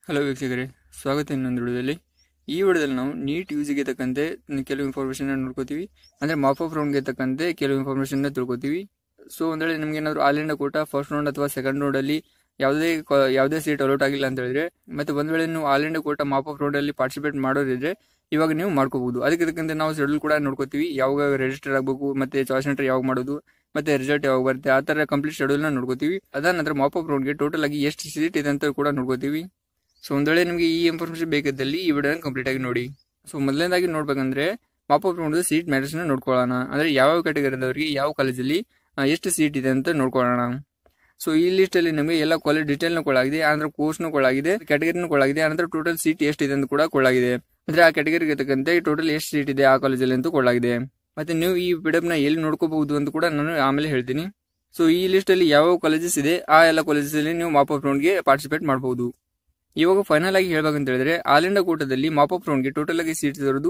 Hello ವೀಕ್ಷಕರೇ, ಸ್ವಾಗತ ಇನ್ನೊಂದು ವಿಡಿಯೋದಲ್ಲಿ. ಈ ವಿಡಿಯೋದಲ್ಲಿ ನಾವು ನೀಟ್ ಯೂಸಿಗೆ ತಕ್ಕಂತೆ ಕೆಲವು ಇನ್ಫಾರ್ಮೇಷನ್ ನೋಡ್ಕೋತೀವಿ. ಅಂದರೆ ಮಾಪ್ ಆಫ್ ರೌಂಡ್ಗೆ ತಕ್ಕಂತೆ ಕೆಲವು ಇನ್ಫಾರ್ಮೇಷನ್ ತಿಳ್ಕೊತೀವಿ. ಸೊ ಒಂದು ವೇಳೆ ನಿಮ್ಗೆ ಏನಾದ್ರು all India quota first round ಅಥವಾ ಸೆಕೆಂಡ್ ರೌಂಡ್ ಅಲ್ಲಿ ಯಾವುದೇ ಸೀಟ್ ಅಲೌಟ್ ಆಗಿಲ್ಲ ಅಂತ ಹೇಳಿದ್ರೆ, ಮತ್ತೆ ಒಂದ್ ವೇಳೆ ನೀವು all India quota mop up round ಅಲ್ಲಿ ಪಾರ್ಟಿಸಿಪೇಟ್ ಮಾಡೋರಿದ್ರೆ ಇವಾಗ ನೀವು ಮಾಡ್ಕೋಬಹುದು. ಅದಕ್ಕೆ ತಕ್ಕಂತೆ ನಾವು ಶೆಡ್ಯೂಲ್ ಕೂಡ ನೋಡ್ಕೋತೀವಿ. ಯಾವಾಗ ರಿಜಿಸ್ಟರ್ ಆಗಬೇಕು, ಮತ್ತೆ ಚಾಯ್ಸ್ ಸೆಂಟರ್ ಯಾವಾಗ ಮಾಡೋದು, ಮತ್ತೆ ರಿಸಲ್ಟ್ ಯಾವಾಗ ಬರುತ್ತೆ, ಆ ತರ ಕಂಪ್ಲೀಟ್ ಶೆಡ್ಯೂಲ್ ನ ನೋಡ್ಕೋತೀವಿ. ಅದಾದ ನಂತರ ಮಾಪ್ ಆಫ್ ರೌಂಡ್ಗೆ ಟೋಟಲ್ ಆಗಿ ಎಷ್ಟು ಸೀಟ್ ಇದೆ ಅಂತ ಕೂಡ ನೋಡ್ಕೋತೀವಿ. ಸೊ ಒಂದ್ ವೇಳೆ ನಿಮಗೆ ಈ ಇನ್ಫಾರ್ಮೇಶನ್ ಬೇಕಿದ್ದಲ್ಲಿ ಈ ವಿಡಿಯೋನ ಕಂಪ್ಲೀಟ್ ಆಗಿ ನೋಡಿ. ಸೊ ಮೊದಲನೇದಾಗಿ ನೋಡ್ಬೇಕಂದ್ರೆ mop up round seat matrix ನ ನೋಡ್ಕೊಳ್ಳೋಣ. ಅಂದ್ರೆ ಯಾವ ಕ್ಯಾಟಗರಿದವರಿಗೆ ಯಾವ ಕಾಲೇಜಲ್ಲಿ ಎಷ್ಟು ಸೀಟ್ ಇದೆ ಅಂತ ನೋಡ್ಕೊಳ್ಳೋಣ. ಸೊ ಈ ಲಿಸ್ಟ್ ಅಲ್ಲಿ ನಮಗೆ ಎಲ್ಲ ಕಾಲೇಜ್ ಡೀಟೇಲ್ ನ ಕೊಡಲಾಗಿದೆ, ಅಂದ್ರೆ ಕೋರ್ಸ್ ನ ಕೊಡಲಾಗಿದೆ, ಕ್ಯಾಟಗರಿನ ಕೊಡಲಾಗಿದೆ, ಅಂದ್ರೆ ಟೋಟಲ್ ಸೀಟ್ ಎಷ್ಟಿದೆ ಅಂತ ಕೂಡ ಕೊಡಲಾಗಿದೆ. ಅಂದ್ರೆ ಆ ಕ್ಯಾಟಗರಿಗೆ ತಕ್ಕಂತೆ ಟೋಟಲ್ ಎಷ್ಟು ಸೀಟ್ ಇದೆ ಆ ಕಾಲೇಜಲ್ಲಿ ಅಂತ ಕೊಡಲಾಗಿದೆ. ಮತ್ತೆ ನೀವು ಈ ಪಿಡಿಎಫ್ ನ ಎಲ್ಲಿ ನೋಡ್ಕೋಬಹುದು ಅಂತ ಕೂಡ ನಾನು ಆಮೇಲೆ ಹೇಳ್ತೀನಿ. ಸೊ ಈ ಲಿಸ್ಟ್ ಅಲ್ಲಿ ಯಾವ ಕಾಲೇಜಸ್ ಇದೆ ಆ ಎಲ್ಲ ಕಾಲೇಜಸ್ ಅಲ್ಲಿ ನೀವು ಮಾಪ್ ಆಫ್ ರೌಂಡ್ ಗೆ ಪಾರ್ಟಿಸಿಪೇಟ್ ಮಾಡಬಹುದು. ಇವಾಗ ಫೈನಲ್ ಆಗಿ ಹೇಳ್ಬೇಕಂತ ಹೇಳಿದ್ರೆ ಆಲ್ ಇಂಡಿಯಾ ಕೋಟಾದಲ್ಲಿ ಮಾಪ್ ಆಫ್ ರೌಂಡ್ ಗೆ ಟೋಟಲ್ ಆಗಿ ಸೀಟ್ಸ್ ಇರೋದು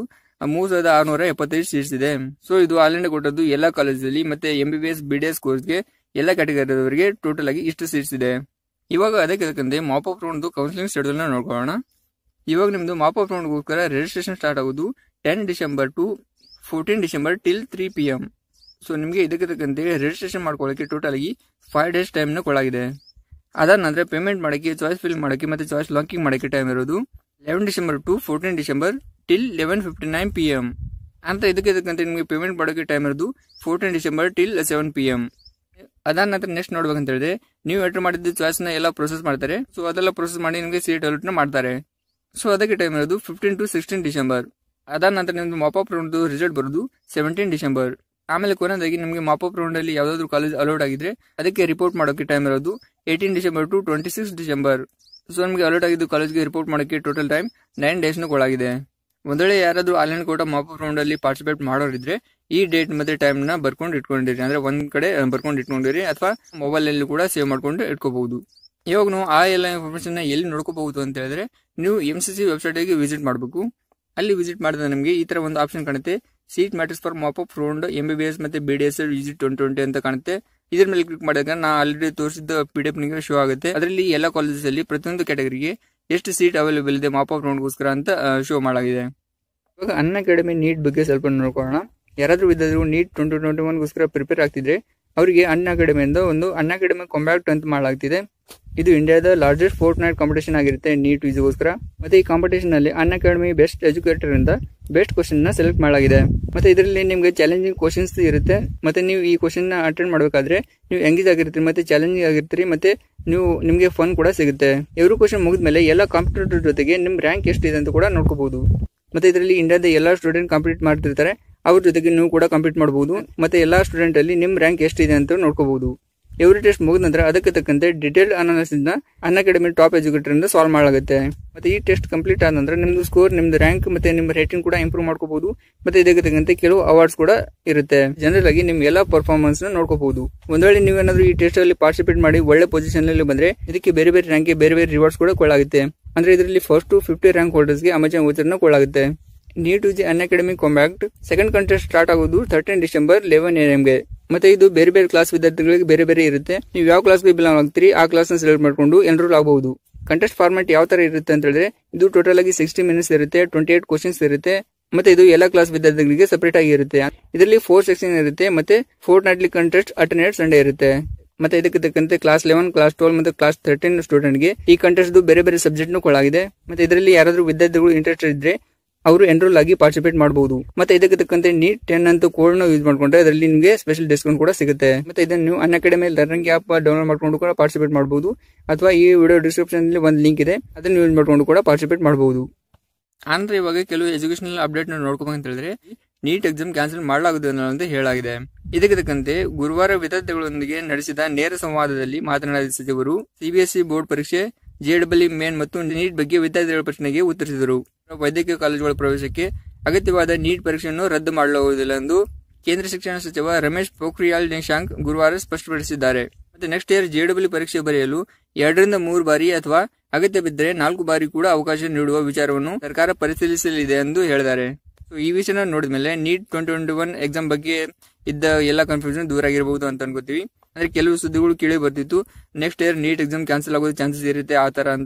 3675 ಸೀಟ್ಸ್ ಇದೆ. ಸೊ ಇದು ಆಲ್ ಇಂಡಿಯಾ ಕೋಟಾದ್ದು ಎಲ್ಲಾ ಕಾಲೇಜಲ್ಲಿ ಮತ್ತೆ MBBS BDS ಕೋರ್ಸ್ಗೆ ಎಲ್ಲ ಕ್ಯಾಟಗರಿಯವರಿಗೆ ಟೋಟಲ್ ಆಗಿ ಇಷ್ಟು ಸೀಟ್ಸ್ ಇದೆ. ಇವಾಗ ಅದಕ್ಕೆ ತಕ್ಕಂತೆ mop up round counselling schedule ನ ನೋಡ್ಕೊಳ್ಳೋಣ. ಇವಾಗ ನಿಮ್ದು ಮಾಪ್ ಆಫ್ ರೌಂಡ್ ಗೋಸ್ಕರ ರಿಜಿಸ್ಟ್ರೇಷನ್ ಸ್ಟಾರ್ಟ್ ಆಗೋದು 10 December to 14 December till 3 PM. So ನಿಮಗೆ ಇದಕ್ಕೆ ತಕ್ಕಂತೆ ರಿಜಿಸ್ಟ್ರೇಷನ್ ಮಾಡ್ಕೊಳ್ಳೋಕೆ ಟೋಟಲ್ ಆಗಿ 5 ಡೇಸ್ ಟೈಮ್ ನ ಕೊಡಲಾಗಿದೆ. ಅದಾದ ನಂತರ ಪೇಮೆಂಟ್ ಮಾಡಕ್ಕೆ, ಚಾಯ್ಸ್ ಫಿಲ್ ಮಾಡಕ್ಕೆ ಮತ್ತೆ ಚಾಯ್ಸ್ ಲಾಕಿಂಗ್ ಮಾಡಕ್ಕೆ ಟೈಮ್ ಇರೋದು 11 December to 14 December till 11:59 PM ಅಂತ. ಇದಕ್ಕೆ ತಕ್ಕಂತೆ ನಿಮಗೆ ಪೇಮೆಂಟ್ ಮಾಡೋಕೆ ಟೈಮ್ ಇರೋದು 14 ಡಿಸೆಂಬರ್ ಟಿಲ್ 7 PM. ಅದಾದ ನಂತರ ನೆಕ್ಸ್ಟ್ ನೋಡ್ಬೇಕಂತ ಹೇಳಿದ್ರೆ ನೀವು ಎಂಟರ್ ಮಾಡಿದ ಚಾಯ್ಸ್ ನ ಎಲ್ಲ ಪ್ರೊಸೆಸ್ ಮಾಡ್ತಾರೆ. ಸೊ ಅದೆಲ್ಲ ಪ್ರೊಸೆಸ್ ಮಾಡಿ ನಿಮಗೆ ಸೀಟ್ ಅಲಾಟ್ ನ ಮಾಡ್ತಾರೆ. ಸೊ ಅದಕ್ಕೆ ಟೈಮ್ ಇರೋದು 15 ಟು 16 ಡಿಸೆಂಬರ್. ಅದಾದ ನಂತರ ನಿಮ್ದು ಮಾಪ್ ಆಫ್ ರೌಂಡ್ ರಿಸಲ್ಟ್ ಬರೋದು 17 ಡಿಸೆಂಬರ್. ಆಮೇಲೆ ಕೊನೆಯದಾಗಿ ನಿಮಗೆ ಮಾಪ್ ಆಫ್ ರೌಂಡ್ ಅಲ್ಲಿ ಯಾವ್ದಾದ್ರು ಕಾಲೇಜ್ ಅಲೌಟ್ ಆಗಿದ್ರೆ ಅದಕ್ಕೆ ರಿಪೋರ್ಟ್ ಮಾಡೋಕೆ ಟೈಮ್ ಇರೋದು 18 ಡಿಸೆಂಬರ್ ಟು 26 ಡಿಸೆಂಬರ್. ಸೊ ನಿಮಗೆ ಅಲೌಟ್ ಆಗಿದ್ದು ಕಾಲೇಜ್ಗೆ ರಿಪೋರ್ಟ್ ಮಾಡೋಕೆ ಟೋಟಲ್ ಟೈಮ್ 9 ಡೇಸ್ ನ ಕೊಡಲಾಗಿದೆ. ಒಂದ್ ವೇಳೆ ಯಾರಾದ್ರೂ all India quota mop up round ಅಲ್ಲಿ ಪಾರ್ಟಿಸಿಪೇಟ್ ಮಾಡೋರಿದ್ರೆ ಈ ಡೇಟ್ ಮತ್ತೆ ಟೈಮ್ ನ ಬರ್ಕೊಂಡು ಇಟ್ಕೊಂಡಿರಿ. ಅಂದ್ರೆ ಒಂದ್ ಕಡೆ ಬರ್ಕೊಂಡು ಇಟ್ಕೊಂಡಿರಿ ಅಥವಾ ಮೊಬೈಲ್ ಅಲ್ಲಿ ಕೂಡ ಸೇವ್ ಮಾಡ್ಕೊಂಡು ಇಟ್ಕೋಬಹುದು. ಇವಾಗ ನಾವು ಆ ಎಲ್ಲ ಇನ್ಫಾರ್ಮೇಶನ್ ಎಲ್ಲಿ ನೋಡ್ಕೋಬಹುದು ಅಂತ ಹೇಳಿದ್ರೆ ನೀವು MCC ವೆಬ್ಸೈಟ್ ಗೆ ವಿಸಿಟ್ ಮಾಡಬೇಕು. ಅಲ್ಲಿ ವಿಸಿಟ್ ಮಾಡಿದ್ರೆ ನಿಮಗೆ ಈ ತರ ಒಂದು ಆಪ್ಷನ್ ಕಾಣುತ್ತೆ, seat matrix for mop up round MBBS ಮತ್ತೆ BDS ವಿಸಿಟ್ 2020 ಅಂತ ಕಾಣುತ್ತೆ. ಇದ್ರ ಮೇಲೆ ಕ್ಲಿಕ್ ಮಾಡಿದಾಗ ನಾ ಆಲ್ರೆಡಿ ತೋರಿಸಿದ PDF ನಿಮಗೆ ಶೋ ಆಗುತ್ತೆ. ಅದರಲ್ಲಿ ಎಲ್ಲ ಕಾಲೇಜಸ್ ಅಲ್ಲಿ ಪ್ರತಿಯೊಂದು ಕ್ಯಾಟಗರಿಗೆ ಎಷ್ಟು ಸೀಟ್ ಅವೈಲೇಬಲ್ ಇದೆ ಮಾಪ್ ಆಫ್ ರೌಂಡ್ ಗೋಸ್ಕರ ಅಂತ ಶೋ ಮಾಡಲಾಗಿದೆ. ಇವಾಗ ಅನ್ ಅಕಾಡೆಮಿ ನೀಟ್ ಬಗ್ಗೆ ಸ್ವಲ್ಪ ನೋಡ್ಕೊಳ್ಳೋಣ. ಯಾರಾದ್ರೂ ವಿದ್ಯಾರ್ಥಿಗಳು ನೀಟ್ 2021 ಗೋಸ್ಕರ ಪ್ರಿಪೇರ್ ಆಗ್ತಿದ್ರೆ ಅವರಿಗೆ ಅನ್ ಅಕಾಡೆಮಿಯಿಂದ ಒಂದು ಅನ್ ಅಕಾಡೆಮಿ ಕಾಂಪ್ಯಾಕ್ಟ್ ಅಂತ ಮಾಡಲಾಗ್ತಿದೆ. ಇದು ಇಂಡಿಯಾದ ಲಾರ್ಜೆಸ್ಟ್ ಫೋರ್ಟ್ ನೈಟ್ ಕಾಂಪಿಟೇಷನ್ ಆಗಿರುತ್ತೆ ನೀಟ್ ಗೋಸ್ಕರ. ಮತ್ತೆ ಈ ಕಾಂಪಿಟೇಷನ್ ಅಲ್ಲಿ ಅನ್ ಅಕಾಡೆಮಿ ಬೆಸ್ಟ್ ಎಜುಕೇಟರ್ ಇಂದ ಬೆಸ್ಟ್ ಕ್ವಶನ್ ನ ಸೆಲೆಕ್ಟ್ ಮಾಡಲಾಗಿದೆ. ಮತ್ತೆ ಇದರಲ್ಲಿ ನಿಮಗೆ ಚಾಲೆಂಜಿಂಗ್ ಕ್ವಶನ್ಸ್ ಇರುತ್ತೆ. ಮತ್ತೆ ನೀವು ಈ ಕ್ವಶನ್ ನ ಅಟೆಂಡ್ ಮಾಡಬೇಕಾದ್ರೆ ನೀವು ಎಂಗೇಜ್ ಆಗಿರ್ತೀರಿ, ಮತ್ತೆ ಚಾಲೆಂಜಿಂಗ್ ಆಗಿರ್ತೀರಿ, ಮತ್ತೆ ನಿಮಗೆ ಫನ್ ಕೂಡ ಸಿಗುತ್ತೆ. ಇವರು ಕ್ವಶನ್ ಮುಗಿದ್ಮೇಲೆ ಎಲ್ಲ ಕಾಂಪಿಟೇಟರ್ ಜೊತೆಗೆ ನಿಮ್ ರ್ಯಾಂಕ್ ಎಷ್ಟಿದೆ ಅಂತ ಕೂಡ ನೋಡ್ಕೋಬಹುದು. ಮತ್ತೆ ಇದರಲ್ಲಿ ಇಂಡಿಯಾದ ಎಲ್ಲಾ ಸ್ಟೂಡೆಂಟ್ ಕಂಪ್ಲೀಟ್ ಮಾಡ್ತಿರ್ತಾರೆ, ಅವ್ರ ಜೊತೆಗೆ ನೀವು ಕೂಡ ಕಂಪ್ಲೀಟ್ ಮಾಡಬಹುದು. ಮತ್ತೆ ಎಲ್ಲಾ ಸ್ಟೂಡೆಂಟ್ ಅಲ್ಲಿ ನಿಮ್ ರ್ಯಾಂಕ್ ಎಷ್ಟಿದೆ ಅಂತ ನೋಡ್ಕೋಬಹುದು. ಎವ್ರಿ ಟೆಸ್ಟ್ ಮುಗಿದ ನಂತರ ಅದಕ್ಕೆ ತಕ್ಕಂತೆ ಡಿಟೇಲ್ ಅನಾಲಿಸಿಸ್ ನ ಅನ್ ಅಕಾಡೆಮಿ ಟಾಪ್ ಎಜುಕೇಟರ್ ಇಂದ ಸಾಲ್ವ್ ಮಾಡಲಾಗುತ್ತೆ. ಮತ್ತೆ ಈ ಟೆಸ್ಟ್ ಕಂಪ್ಲೀಟ್ ಆದ ನಂತರ ನಿಮ್ದು ಸ್ಕೋರ್, ನಿಮ್ದು ರ್ಯಾಂಕ್ ಮತ್ತೆ ನಿಮ್ಮ ರೇಟಿಂಗ್ ಕೂಡ ಇಂಪ್ರೂವ್ ಮಾಡ್ಕೋಬಹುದು. ಮತ್ತೆ ಇದಕ್ಕೆ ತಕ್ಕಂತೆ ಕೆಲವು ಅವಾರ್ಡ್ಸ್ ಕೂಡ ಇರುತ್ತೆ. ಜನರಲ್ ಆಗಿ ನಿಮ್ ಎಲ್ಲಾ ಪರ್ಫಾರ್ಮೆನ್ಸ್ ನ ನೋಡ್ಕೋಬಹುದು. ಒಂದ್ ವೇಳೆ ನೀವೇನಾದ್ರೂ ಈ ಟೆಸ್ಟ್ ಅಲ್ಲಿ ಪಾರ್ಟಿಸಿಪೇಟ್ ಮಾಡಿ ಒಳ್ಳೆ ಪೊಸಿಷನ್ ಅಲ್ಲಿ ಬಂದ್ರೆ ಇದಕ್ಕೆ ಬೇರೆ ಬೇರೆ ರ್ಯಾಂಕ್ ಬೇರೆ ಬೇರೆ ರಿವಾರ್ಡ್ಸ್ ಕೂಡ ಕೊಡಲಾಗುತ್ತೆ. ಅಂದ್ರೆ ಇದರಲ್ಲಿ ಫಸ್ಟ್ ಟು 50 ರ್ಯಾಂಕ್ ಹೋಲ್ಡರ್ಸ್ ಗೆ ಅಮೆಜಾನ್ ವೋಚರ್ ನ ಕೊಡಲಾಗುತ್ತೆ. NEET UG Unacademy compact second contest start ಆಗೋದು 13 ಡಿಸೆಂಬರ್ 11 AM ಗೆ. ಮತ್ತೆ ಇದು ಬೇರೆ ಬೇರೆ ಕ್ಲಾಸ್ ವಿದ್ಯಾರ್ಥಿಗಳಿಗೆ ಬೇರೆ ಬೇರೆ ಇರುತ್ತೆ. ನೀವು ಯಾವ ಕ್ಲಾಸ್ಗೆ ಬಿಲಾಂಗ್ ಆಗ್ತೀರಿ ಆ ಕ್ಲಾಸ್ ನ ಸೆಲೆಕ್ಟ್ ಮಾಡ್ಕೊಂಡು ಎನ್ರೋಲ್ ಆಗಬಹುದು. ಕಂಟೆಸ್ಟ್ ಫಾರ್ಮೆಟ್ ಯಾವ ತರ ಇರುತ್ತೆ ಅಂತ ಹೇಳಿದ್ರೆ ಇದು ಟೋಟಲ್ ಆಗಿ 60 ಮಿನಿಟ್ಸ್ ಇರುತ್ತೆ, 28 ಕ್ವಶನ್ಸ್ ಇರುತ್ತೆ. ಮತ್ತೆ ಇದು ಎಲ್ಲ ಕ್ಲಾಸ್ ವಿದ್ಯಾರ್ಥಿಗಳಿಗೆ ಸಪರೇಟ್ ಆಗಿ ಇರುತ್ತೆ. ಇದರಲ್ಲಿ 4 ಸೆಕ್ಷನ್ ಇರುತ್ತೆ. ಮತ್ತೆ fortnightly contest alternate Sunday ಇರುತ್ತೆ. ಮತ್ತೆ ಇದಕ್ಕೆ ತಕ್ಕಂತೆ ಕ್ಲಾಸ್ 11, ಕ್ಲಾಸ್ 12 ಮತ್ತೆ ಕ್ಲಾಸ್ 13 ಸ್ಟೂಡೆಂಟ್ ಗೆ ಈ ಕಂಟೆಸ್ಟ್ ಬೇರೆ ಬೇರೆ ಸಬ್ಜೆಕ್ಟ್ ನು ಕೊಡಲಾಗಿದೆ. ಮತ್ತೆ ಇದರಲ್ಲಿ ಯಾರಾದ್ರೂ ವಿದ್ಯಾರ್ಥಿಗಳು ಇಂಟ್ರೆಸ್ಟ್ ಇದ್ರೆ ಅವರು ಎನ್ರೋಲ್ ಆಗಿ ಪಾರ್ಟಿಸಿಪೇಟ್ ಮಾಡಬಹುದು. ಮತ್ತೆ ಇದಕ್ಕೆ ತಕ್ಕಂತೆ ನೀಟ್ 10 ಅಂತ ಕೋಡ್ ನ ಯೂಸ್ ಮಾಡ್ಕೊಂಡ್ರೆ ಅದರಲ್ಲಿ ನಿಮಗೆ ಸ್ಪೆಷಲ್ ಡಿಸ್ಕೌಂಟ್ ಕೂಡ ಸಿಗುತ್ತೆ. ಮತ್ತೆ ಇದನ್ನು ನೀವು Unacademy learning app download ಮಾಡ್ಕೊಂಡು ಕೂಡ ಪಾರ್ಟಿಸಿಪೇಟ್ ಮಾಡಬಹುದು. ಅಥವಾ ಈ ವಿಡಿಯೋ ಡಿಸ್ಕ್ರಿಪ್ಷನ್ ಅಲ್ಲಿ ಒಂದು ಲಿಂಕ್ ಇದೆ, ಅದನ್ನು ಯೂಸ್ ಮಾಡ್ಕೊಂಡು ಕೂಡ ಪಾರ್ಟಿಸಿಪೇಟ್ ಮಾಡಬಹುದು. ಅಂದ್ರೆ ಇವಾಗ ಕೆಲವು ಎಜುಕೇಶನಲ್ ಅಪ್ಡೇಟ್ ನ ನೋಡ್ಕೋಬೇಕಂತ ಹೇಳಿದ್ರೆ ನೀಟ್ ಎಕ್ಸಾಮ್ ಕ್ಯಾನ್ಸಲ್ ಮಾಡಲಾಗುವುದು ಅಂತ ಹೇಳಲಾಗಿದೆ. ಇದಕ್ಕೆ ತಕ್ಕಂತೆ ಗುರುವಾರ ವಿದ್ಯಾರ್ಥಿಗಳೊಂದಿಗೆ ನಡೆಸಿದ ನೇರ ಸಂವಾದದಲ್ಲಿ ಮಾತನಾಡಿದ ಸಚಿವರು CBSE ಬೋರ್ಡ್ ಪರೀಕ್ಷೆ, JEE ಮೇನ್ ಮತ್ತು ನೀಟ್ ಬಗ್ಗೆ ವಿದ್ಯಾರ್ಥಿಗಳ ಪ್ರಶ್ನೆಗೆ ಉತ್ತರಿಸಿದರು. ವೈದ್ಯಕೀಯ ಕಾಲೇಜುಗಳ ಪ್ರವೇಶಕ್ಕೆ ಅಗತ್ಯವಾದ ನೀಟ್ ಪರೀಕ್ಷೆಯನ್ನು ರದ್ದು ಮಾಡಲಾಗುವುದಿಲ್ಲ ಎಂದು ಕೇಂದ್ರ ಶಿಕ್ಷಣ ಸಚಿವ ರಮೇಶ್ ಪೋಖ್ರಿಯಾಲ್ ನಿಶಾಂಕ್ ಗುರುವಾರ ಸ್ಪಷ್ಟಪಡಿಸಿದ್ದಾರೆ. ಮತ್ತೆ ನೆಕ್ಸ್ಟ್ ಇಯರ್ JEE ಪರೀಕ್ಷೆ ಬರೆಯಲು 2 ರಿಂದ 3 ಬಾರಿ ಅಥವಾ ಅಗತ್ಯ ಬಿದ್ದರೆ 4 ಬಾರಿ ಕೂಡ ಅವಕಾಶ ನೀಡುವ ವಿಚಾರವನ್ನು ಸರ್ಕಾರ ಪರಿಶೀಲಿಸಲಿದೆ ಎಂದು ಹೇಳಿದ್ದಾರೆ. ಈ ವಿಷಯನ ನೋಡಿದ್ಮೇಲೆ ನೀಟ್ 2021 ಎಕ್ಸಾಮ್ ಬಗ್ಗೆ ಇದ್ದ ಎಲ್ಲ ಕನ್ಫ್ಯೂಷನ್ ದೂರ ಆಗಿರಬಹುದು ಅಂತ ಅನ್ಕೋತೀವಿ. ಅಂದ್ರೆ ಕೆಲವು ಸುದ್ದಿಗಳು ಕೇಳಿ ಬರ್ತಿತ್ತು, next year NEET exam cancel ಆಗೋದು ಚಾನ್ಸಸ್ ಇರುತ್ತೆ ಆ ತರ ಅಂತ.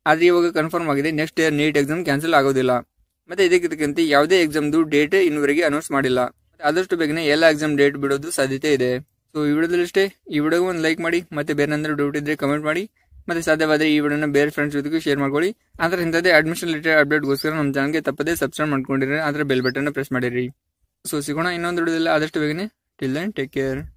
ಆದರೆ ಇವಾಗ ಕನ್ಫರ್ಮ್ ಆಗಿದೆ next year NEET exam cancel ಆಗೋದಿಲ್ಲ. ಮತ್ತೆ ಇದಕ್ಕಿಂತ ಯಾವುದೇ ಎಕ್ಸಾಮ್ದು ಡೇಟ್ ಇನ್ನೂವರೆಗೆ ಅನೌನ್ಸ್ ಮಾಡಿಲ್ಲ. ಆದಷ್ಟು ಬೇಗನೆ ಎಲ್ಲ ಎಕ್ಸಾಮ್ ಡೇಟ್ ಬಿಡೋದು ಸಾಧ್ಯತೆ ಇದೆ. ಸೊ ಈ ವಿಡಿಯೋದಲ್ಲಿ ಅಷ್ಟೇ. ಈ ವಿಡಿಯೋಗೆ ಒಂದು ಲೈಕ್ ಮಾಡಿ, ಮತ್ತೆ ಬೇರೆ ಏನಾದರೂ ಡೌಟ್ ಇದ್ರೆ ಕಮೆಂಟ್ ಮಾಡಿ, ಮತ್ತೆ ಸಾಧ್ಯವಾದರೆ ಈ ವಿಡಿಯೋನ ಬೇರೆ ಫ್ರೆಂಡ್ಸ್ ಜೊತೆಗೂ ಶೇರ್ ಮಾಡ್ಕೊಳ್ಳಿ. ಆದರೆ ಇಂಥದ್ದೇ ಅಡ್ಮಿಷನ್ ರಿಲೇಟೆಡ್ ಅಪ್ಡೇಟ್ಗೋಸ್ಕರ ನಮ್ಮ ಚಾನಲ್ಗೆ ತಪ್ಪದೇ ಸಬ್ಸ್ಕ್ರೈಬ್ ಮಾಡ್ಕೊಂಡಿರಿ, ಆದರೆ ಬೆಲ್ ಬಟನ್ ಪ್ರೆಸ್ ಮಾಡಿರಿ. ಸೊ ಸಿಗೋಣ ಇನ್ನೊಂದು ವಿಡಿಯೋದಲ್ಲಿ ಆದಷ್ಟು ಬೇಗನೆ. Till then take care.